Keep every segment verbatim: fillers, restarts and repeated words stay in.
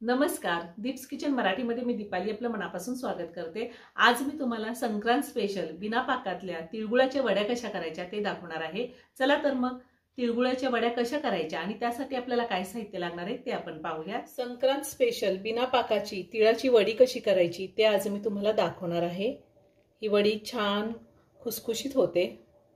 नमस्कार, दीप्स किचन मराठीमध्ये मी दीपाली आपलं मनापासून स्वागत करते। आज मी तुम्हाला संक्रांत स्पेशल बिना पाकातल्या तिळगुळाच्या वड्या कशा करायच्या ते दाखवणार आहे। चला तर मग तिळगुळाच्या वड्या कशा करायच्या आणि त्यासाठी आपल्याला काय साहित्य लागणार आहे ते आपण पाहूया। संक्रांत स्पेशल बिना पाकाची तिळाची वडी कशी करायची ते आज मी तुम्हाला दाखवणार आहे। ही वडी छान खुसखुशीत होते।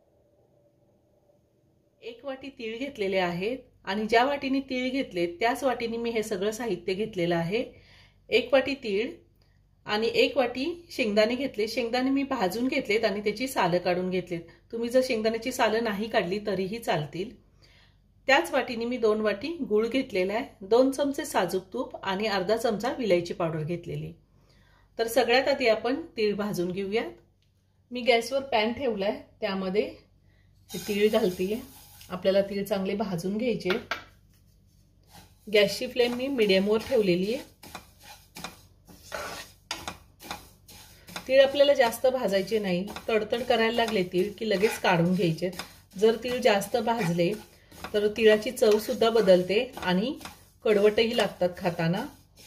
एक वाटी तीळ घेतलेले आहेत आणि ज्या वाटीने तीळ घेतले त्याच वाटीने मी हे सगळं साहित्य घेतलेलं आहे। एक वाटी तीळ आणि एक वाटी शेंगदाणे घेतले। शेंगदाणे मी भाजून घेतलेत आणि त्याची सालं काढून घेतलेत। तुम्ही जर शेंगदाण्याची सालं नाही काढली तरीही चालतील। त्याच वाटीने मी दोन वाटी गूळ घेतलेला आहे, दोन चमचे साजूक तूप आणि अर्धा चमचा विलायची पावडर घेतलेली। तर सगळ्यात आधी आपण तीळ भाजून घेऊया। मी गॅसवर पॅन ठेवलाय, त्यामध्ये तीळ घालतेय। आपल्याला तीळ चांगले भाजून घ्यायचे। गॅसची फ्लेम मी मीडियम वर ठेवलेली आहे। तीळ आपल्याला जास्त भाजायचे नाही, तडतड करायला लागले तीळ की लगेच काढून घ्यायचे। जर तीळ जास्त भाजले तर तिळाची चव सुद्धा बदलते आणि कडवटही लागतात खाताना।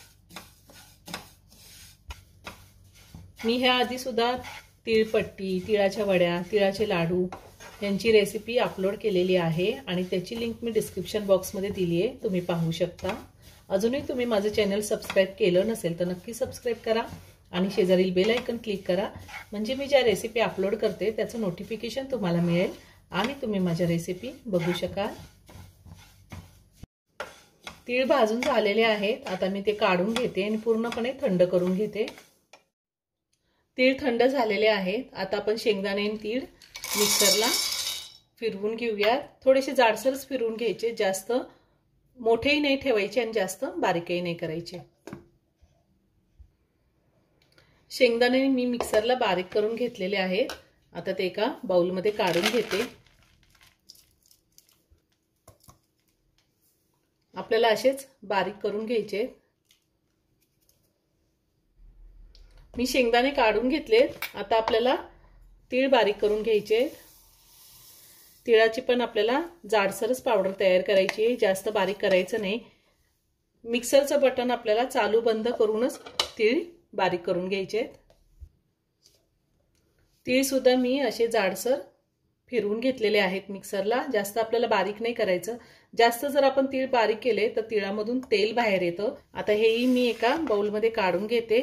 मी ह्या आधी सुद्धा तीळपट्टी, तिळाच्या वड्या, तिळाचे लाडू यांची रेसिपी अपलोड केलेली आहे आणि त्याची लिंक मी डिस्क्रिप्शन बॉक्समध्ये दिली आहे, तुम्ही पाहू शकता। अजूनही तुम्ही माझं चॅनल सबस्क्राइब केलं नसेल तर नक्की सबस्क्राइब करा आणि शेजारील बेल आयकॉन क्लिक करा, म्हणजे मी ज्या रेसिपी अपलोड करते त्याचं नोटिफिकेशन तुम्हाला मिळेल आणि तुम्ही माझ्या रेसिपी बघू शकाल। तीळ भाजून झालेले आहेत, आता मी ते काढून घेते आणि पूर्णपणे थंड करून घेते। तीळ थंड झालेले आहेत, आता आपण शेंगदाणे आणि तीळ मिक्सरला फिरवून घेऊया। थोडेसे जाडसरच फिरवून घ्यायचे, जास्त मोठेही नाही ठेवायचे आणि जास्त बारीकही नाही करायचे। शेंगदाणे मी मिक्सरला बारीक करून घेतलेले आहेत, आता ते एका बाउलमध्ये काढून घेते। आपल्याला असेच बारीक करून घ्यायचे। मी शेंगदाणे काढून घेतलेत, आता आपल्याला तीळ बारीक करून घ्यायचे। तिळाची पण आपल्याला जाडसरच पावडर तयार करायची आहे, जास्त बारीक करायचं नाही। मिक्सरचं बटन आपल्याला चालू बंद करूनच तीळ बारीक करून घ्यायचे। तीळ सुद्धा मी असे जाडसर फिरवून घेतलेले आहेत मिक्सरला, जास्त आपल्याला बारीक नाही करायचं। जास्त जर आपण तीळ बारीक केले तर तिळामधून तेल बाहेर येतं। आता हेही मी एका बाउलमध्ये काढून घेते।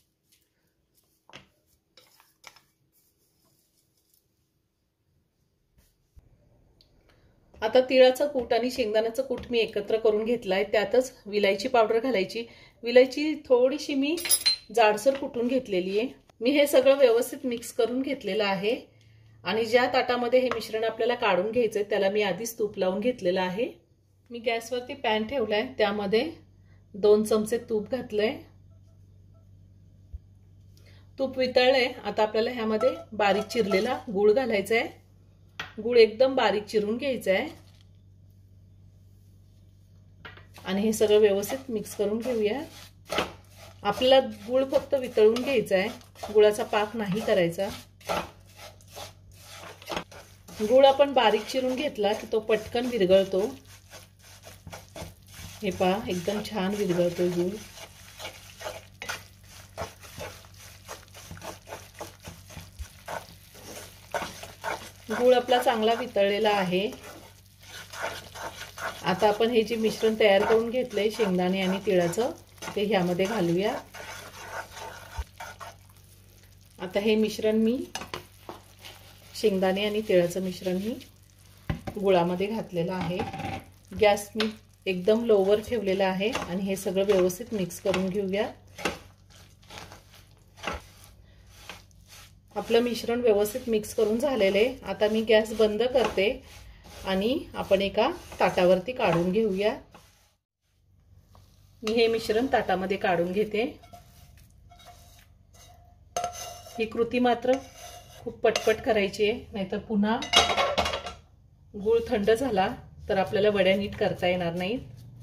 आता तिळाचं कूट आणि शेंगदाण्याचं कूट मी एकत्र करून घेतलाय, त्यातच विलायची पावडर घालायची। विलायची थोडीशी मी जाडसर कुटून घेतलेली आहे। मी हे सगळं व्यवस्थित मिक्स करून घेतलेलं आहे आणि ज्या ताटामध्ये हे मिश्रण आपल्याला काढून घ्यायचंय त्याला मी आधीच तूप लावून घेतलेलं आहे। मी गॅसवरती पॅन ठेवलाय, त्यामध्ये दोन चमचे तूप घातलंय। तूप वितळलंय, आता आपल्याला ह्यामध्ये बारीक चिरलेला गूळ घालायचा आहे। गूळ एकदम बारीक चिरून घ्यायचा आहे आणि हे सगळं व्यवस्थित मिक्स करून घेऊया। आपल्याला गूळ फक्त वितळून घ्यायचा आहे, गुळाचा पाक नाही करायचा। गूळ आपण बारीक चिरून घेतला की तो पटकन विरघळतो। हे पहा, एकदम छान विरघळतो गूळ। गूळ आपला चांगला वितळलेला आहे। आता आपण हे जे मिश्रण तयार करून घेतलंय शेंगदाणे आणि तिळाचं ते ह्यामध्ये घालूया। आता हे मिश्रण मी शेंगदाणे आणि तिळाचं मिश्रण ही गुळामध्ये घातलेलं आहे। गॅस मी एकदम लोवर ठेवलेला आहे आणि हे सगळं व्यवस्थित मिक्स करून घेऊया। आपलं मिश्रण व्यवस्थित मिक्स करून झालेले, आता मी गॅस बंद करते आणि आपण एका ताटावरती काढून घेऊया। मी हे मिश्रण ताटामध्ये काढून घेते। ही कृती मात्र खूप पटपट करायची आहे, नाहीतर पुन्हा गूळ थंड झाला तर आपल्याला वड्या नीट करता येणार नाहीत।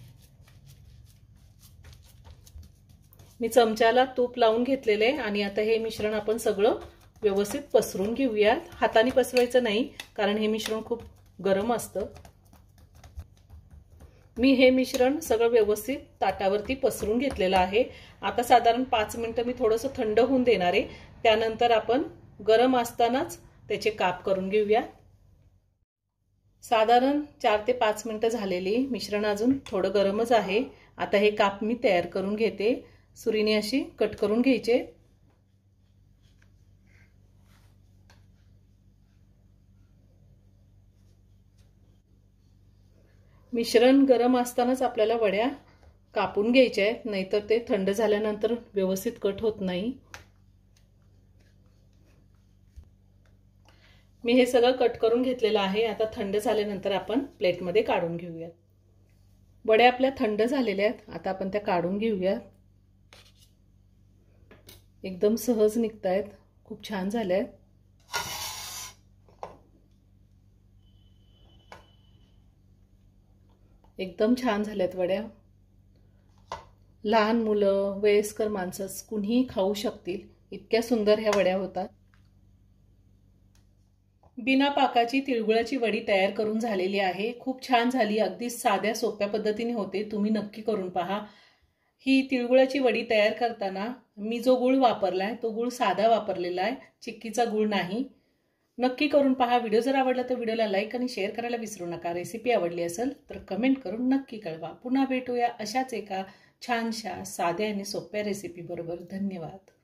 मी चमच्याला तूप लावून घेतलेले आणि आता हे मिश्रण आपण सगळं व्यवस्थित पसरून घेऊया। हाताने पसरवायचं नाही कारण हे मिश्रण खूप गरम असतं। मी हे मिश्रण सगळं व्यवस्थित ताटावरती पसरून घेतलेलं आहे। आता साधारण पाच मिनिटं मी थोडंसं थंड होऊन देणार आहे, त्यानंतर आपण गरम असतानाच त्याचे काप करून घेऊया। साधारण चार ते पाच मिनिटं झालेली, मिश्रण अजून थोडं गरमच आहे। आता हे काप मी तयार करून घेते, सुरीने अशी कट करून घ्यायचे। मिश्रण गरम असतानाच आपल्याला वड्या कापून घ्यायच्या आहेत, नाहीतर ते थंड झाल्यानंतर व्यवस्थित कट होत नाही। मी हे सगळं कट करून घेतलेलं आहे। आता थंड झाल्यानंतर आपण प्लेटमध्ये काढून घेऊया। वड्या आपल्या थंड झालेल्या आहेत, आता आपण त्या काढून घेऊया। एकदम सहज निघतायत, खूप छान झाल्यात। एकदम छान झाल्यात वड्या। लहान मुलं, वयस्कर माणसं कुणीही खाऊ शकतील, इतक्या सुंदर ह्या वड्या होतात। बिना पाकाची तिळगुळाची वडी तयार करून झालेली आहे, खूप छान झाली। अगदी साध्या सोप्या पद्धतीने होते, तुम्ही नक्की करून पहा। ही तिळगुळाची वडी तयार करताना मी जो गुळ वापरलाय तो गुळ साधा वापरलेला आहे, चिक्कीचा गुळ नाही। नक्की करून पहा। व्हिडिओ जर आवडला तर व्हिडिओला लाईक आणि शेअर करायला विसरू नका। रेसिपी आवडली असेल तर कमेंट करून नक्की कळवा। पुन्हा भेटूया अशाच एका छानशा साध्या आणि सोप्या रेसिपी बरोबर। धन्यवाद।